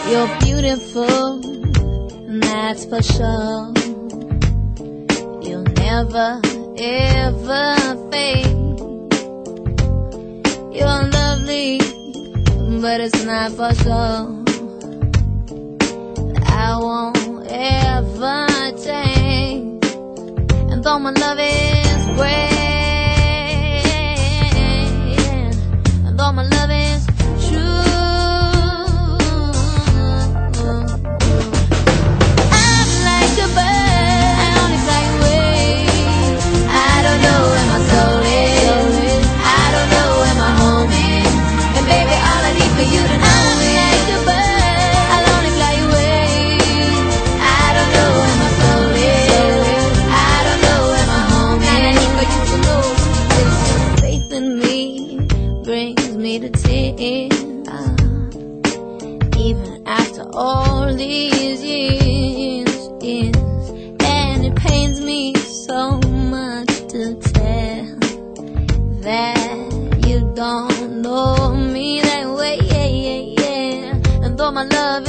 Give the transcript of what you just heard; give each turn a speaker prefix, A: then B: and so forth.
A: You're beautiful, that's for sure. You'll never, ever fade. You're lovely, but it's not for sure. I won't ever change. And though my love is great, and though my love is true, I'm like a bird, I only fly away. I don't know where my soul is, I don't know where my home is. And baby, all I need for you to know is I'm like a bird, I'll only fly away. I don't know where my soul is, I don't know where my home is. And I need for you to know this faith in me brings me to tears. Even after all these years, and it pains me so much to tell that you don't know me that way, And though my love